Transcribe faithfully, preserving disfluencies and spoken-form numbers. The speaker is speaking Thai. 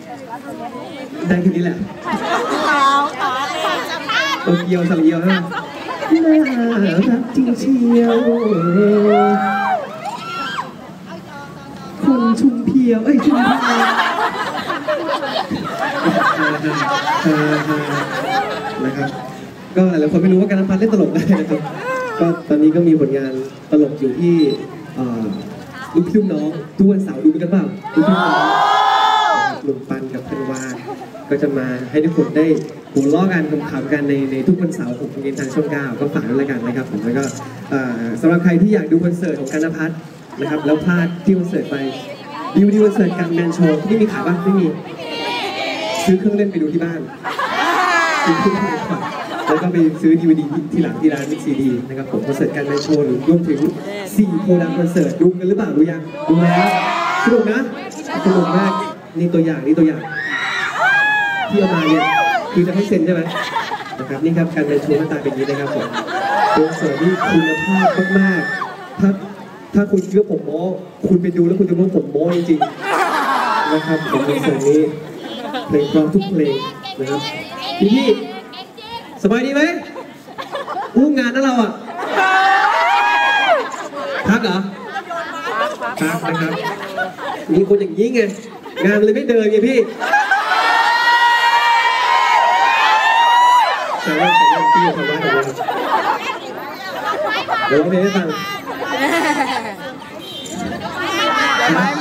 ได้แค่นี้แหละโตเกียวสลีเอียวฮะน่ารักจริงเชียวคนชุมเพียวเอ้ยชุมพานะครับก็หลายๆคนไม่รู้ว่าการน้ำพันเล่นตลกได้นะครับก็ตอนนี้ก็มีผลงานตลกอยู่ที่ลูกพี่ลูกน้องทุกวันเสาร์ดูกันเปล่าลูกพี่ลูกน้องลุงปันกับธันวาก็จะมาให้ทุกคนได้หัวเราะกันขำๆกันในในทุกวันเสาร์ของโรงเรียนทางช่องเก้าก็ฝากด้วยละกันนะครับผมแล้วก็สำหรับใครที่อยากดูคอนเสิร์ตของกันณภัทรนะครับแล้วพลาดที่คอนเสิร์ตไปดีวีดีคอนเสิร์ตการแมนโชว์ที่มีขายบ้างไม่มีซื้อเครื่องเล่นไปดูที่บ้านซื้อเครื่องเล่นก่อนแล้วก็ไปซื้อดีวีดีที่หลังที่ร้านมิกซีดีนะครับผมคอนเสิร์ตการแมนโชว์หรือรวมถึงสี่โพดังคอนเสิร์ตดูกันหรือเปล่าดูยังดูแล้วสนุกนะสนุกมากนี่ตัวอย่างนี่ตัวอย่างที่เอามาเนี่ยคือจะให้เซ็นใช่ไหมนะครับนี่ครับการแมนโชว์หน้าตาเป็นอย่างนี้นะครับผมคอนเสิร์ตที่คุณภาพมากๆถ้าถ้าคุณคิดว่าผมโม้คุณไปดูแล้วคุณจะรู้ว่าผมโม้จริงๆนะครับผมคอนเสิร์ตนี้เพลงพร้อมทุกเพลงนะครับพี่พี่สบายดีไหมอู้งานนั่นเราอ่ะพักเหรอพักนะครับมีคนอย่างนี้ไงงานเลยไม่เดินไงพี่แต่ว่าแต่ว่าพี่ทำได้ทำได้เดี๋ยวร้องเพลงให้ฟัง